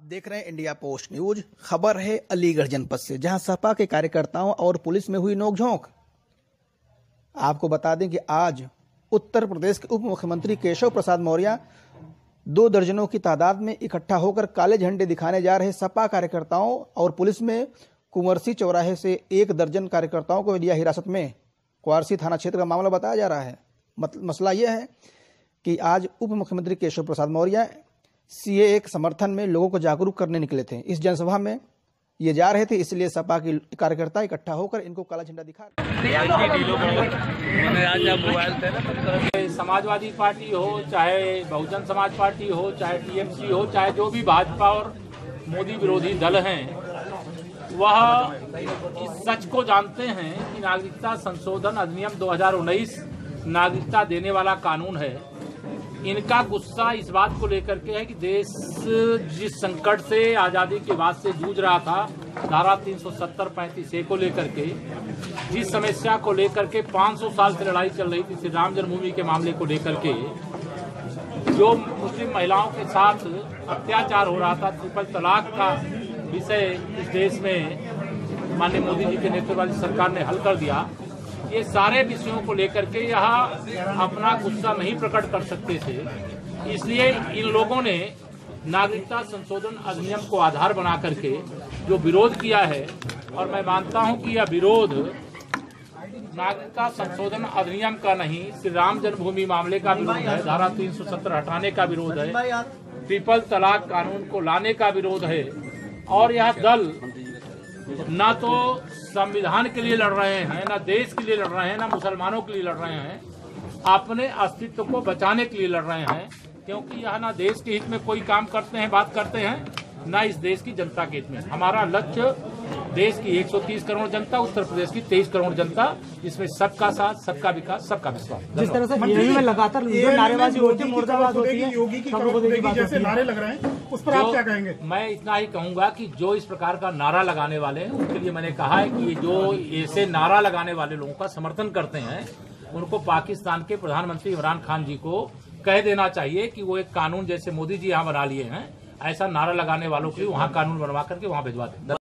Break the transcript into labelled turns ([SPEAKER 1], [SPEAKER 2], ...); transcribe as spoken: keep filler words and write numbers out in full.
[SPEAKER 1] देख रहे हैं इंडिया पोस्ट न्यूज। खबर है अलीगढ़ जनपद से, जहां सपा के कार्यकर्ताओं और पुलिस में हुई नोकझोंक। आपको बता दें कि आज उत्तर प्रदेश के उप मुख्यमंत्री केशव प्रसाद मौर्य दो दर्जनों की तादाद में इकट्ठा होकर काले झंडे दिखाने जा रहे सपा कार्यकर्ताओं और पुलिस में कुंवरसी चौराहे से एक दर्जन कार्यकर्ताओं को लिया हिरासत में। कुंवरसी थाना क्षेत्र का मामला बताया जा रहा है। मसला यह है कि आज उप मुख्यमंत्री केशव प्रसाद मौर्य सीएए के समर्थन में लोगों को जागरूक करने निकले थे। इस जनसभा में ये जा रहे थे, इसलिए सपा के कार्यकर्ता इकट्ठा होकर इनको काला झंडा दिखा
[SPEAKER 2] रहे। समाजवादी पार्टी हो, चाहे बहुजन समाज पार्टी हो, चाहे टीएमसी हो, चाहे जो भी भाजपा और मोदी विरोधी दल हैं, वह इस सच को जानते हैं कि नागरिकता संशोधन अधिनियम दो हज़ार उन्नीस नागरिकता देने वाला कानून है। इनका गुस्सा इस बात को लेकर के है कि देश जिस संकट से आजादी के बाद से जूझ रहा था, धारा तीन सौ सत्तर पैंतीस ए को लेकर के, जिस समस्या को लेकर के पाँच सौ साल से लड़ाई चल रही थी, श्री राम जन्मभूमि के मामले को लेकर के, जो मुस्लिम महिलाओं के साथ अत्याचार हो रहा था, ट्रिपल तलाक का विषय इस देश में माननीय मोदी जी के नेतृत्व वाली सरकार ने हल कर दिया। ये सारे विषयों को लेकर के यहाँ अपना गुस्सा नहीं प्रकट कर सकते थे, इसलिए इन लोगों ने नागरिकता संशोधन अधिनियम को आधार बना करके जो विरोध किया है, और मैं मानता हूं कि यह विरोध नागरिकता संशोधन अधिनियम का नहीं, श्री राम जन्मभूमि मामले का विरोध है, धारा तीन सौ सत्तर हटाने का विरोध है, ट्रिपल तलाक कानून को लाने का विरोध है। और यह दल ना तो संविधान के लिए लड़ रहे हैं, ना देश के लिए लड़ रहे हैं, ना मुसलमानों के लिए लड़ रहे हैं, अपने अस्तित्व को बचाने के लिए लड़ रहे हैं, क्योंकि यह ना देश के हित में कोई काम करते हैं, बात करते हैं, ना इस देश की जनता के हित में। हमारा लक्ष्य देश की एक सौ तीस करोड़ जनता, उत्तर प्रदेश की तेईस करोड़ जनता, इसमें सबका साथ, सबका विकास, सबका विश्वास।
[SPEAKER 3] जिस तरह से में लगातार नारेबाजी होती है, मुर्दाबाद होती है, योगी की जैसे नारे लग रहे हैं, उस पर आप क्या कहेंगे?
[SPEAKER 2] मैं इतना ही कहूंगा कि जो इस प्रकार का नारा लगाने वाले हैं, उनके लिए मैंने कहा है कि जो ऐसे नारा लगाने वाले लोगों का समर्थन करते हैं, उनको पाकिस्तान के प्रधानमंत्री इमरान खान जी को कह देना चाहिए कि वो एक कानून जैसे मोदी जी यहाँ बना लिए हैं, ऐसा नारा लगाने वालों के लिए वहाँ कानून बनवा करके वहाँ भिजवा दें।